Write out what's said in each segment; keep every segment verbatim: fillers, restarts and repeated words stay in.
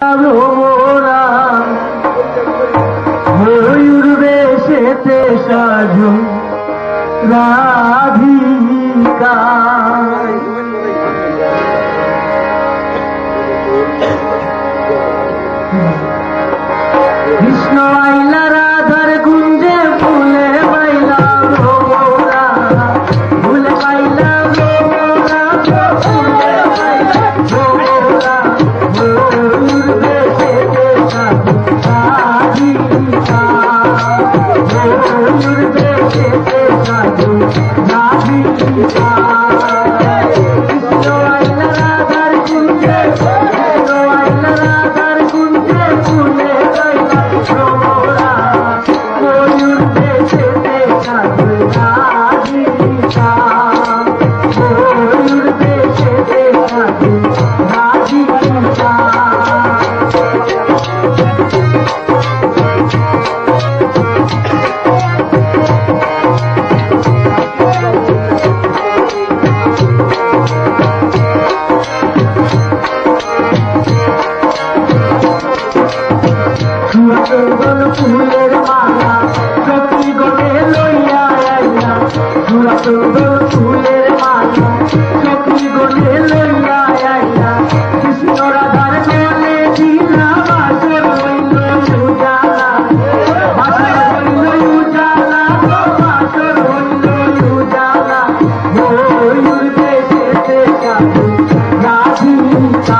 ভ্রমরা ময়ূর বেশেতে সাজু রাধিকা কৃষ্ণ আইলা রাধার কুঞ্জে ফুলে পাইলা ভ্রমরা ফুলে পাইলা ভ্রমরা ফুলে পাইলা ভ্রমরা ময়ূর বেশেতে সাজু রাধিকা ময়ূর বেশেতে সাজু রাধিকা কৃষ্ণ আইলা রাধার কুঞ্জে কৃষ্ণ আইলা রাধার কুঞ্জে ফুলে পাইলা ভ্রমরা ময়ূর বেশেতে সাজু রাধিকা ময়ূর বেশেতে সাজু রাধিকা সুরতন ফুলের মালা সখী গনে লইয়া আইলা সুরতন ফুলের মালা সখী গনে লইয়া আইলা কৃষ্ণ রাধার গলে দিলা বাসর হইল উজালা বাসর হইল উজালা বাসর হইল উজালা ময়ূর বেশেতে সাজু রাধিকা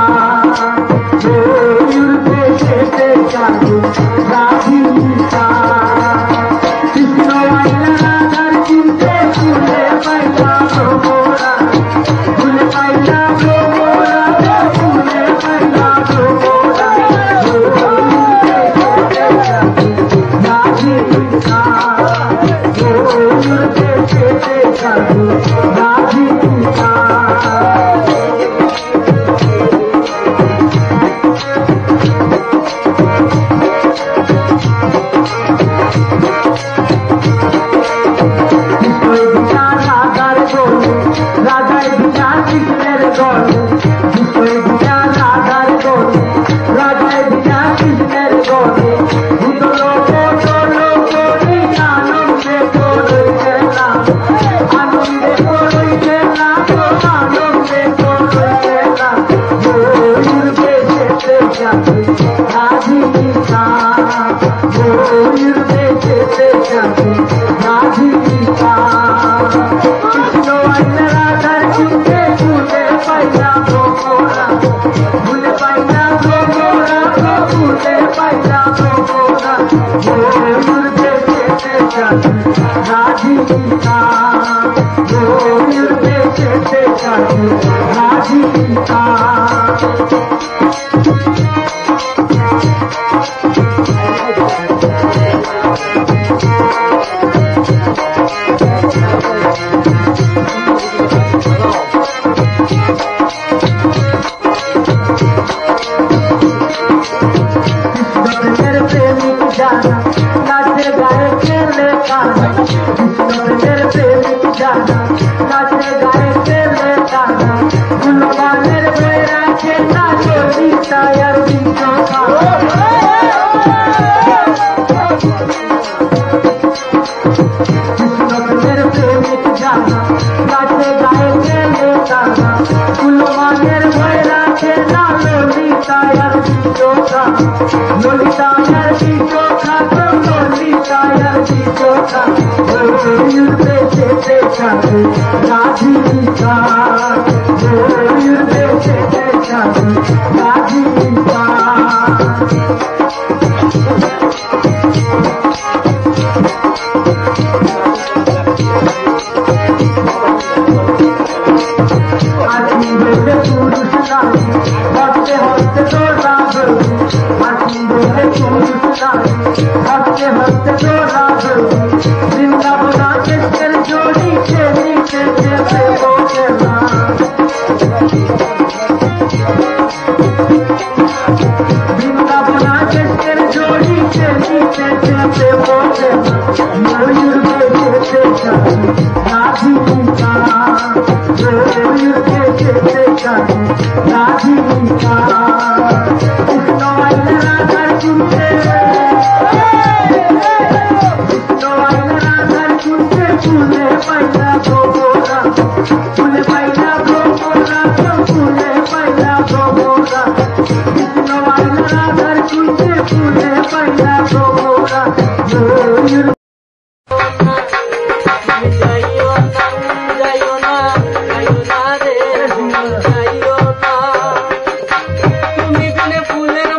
ময়ূর বেশেতে সাজু রাধিকা কৃষ্ণ আইলা রাধার কুঞ্জে ফুলে পাইলা ভ্রমরা ফুলে পাইলা ভ্রমরা ফুলে পাইলা ভ্রমরা রাধিকা ময়ূর বেশেতে সাজু রাধিকা রাধায় বিনা কৃষ্ণের গলে বিষ্ণুর বিনা রাধার গলে রাধায় বিনা কৃষ্ণের গলে ভূতল কতল করি আনন্দে করই খেলা আনন্দে করই খেলা আনন্দে করই খেলা ময়ূর বেশেতে সাজু রাধিকা ময়ূর বেশেতে সাজু রাধিকা কৃষ্ণ আইলা রাধার কুঞ্জে ফুলে পাইলা ভ্রমরা ফুলে পাইলা ভ্রমরা ফুলে পাইলা ভ্রমরা ময়ূর বেশেতে সাজু রাধিকা ময়ূর বেশেতে সাজু রাধিকা কৃষ্ণের প্রেমিক জানা নাচে গায়ে খেলে কানা কৃষ্ণের প্রেমিক জানা নাচে গায়ে খেলে কানা ফুলবানের বেড়া খেলা ললিতা আর বিশ্বখা কৃষ্ণের প্রেমিক জানা নাচে গায়ে খেলে কানা ফুলবানের বেড়া খেলা ললিতা আর বিশ্বখা ললিতা আর বিশ্বখা ললিতা আর বিশ্বখা ময়ূর বেশেতে সাজু রাধিকা ময়ূর বেশেতে সাজু রাধিকা আছি বলে পুরুষ নারী হস্তে হস্তে তোরা ধরু আছি বলে পুরুষ নারী হস্তে হস্তে তোরা ধরু বৃন্দাবনা কৃষ্ণের জড়ি চেনি চেনে বসে না বৃন্দাবনা কৃষ্ণের জড়ি চেনি চেনে বসে না ময়ূর বেশেতে সাজু রাধিকা ময়ূর বেশেতে সাজু রাধিকা কৃষ্ণ ফুলে ফুলে পাইলা গোরা ময়ূর তুমি ফুলের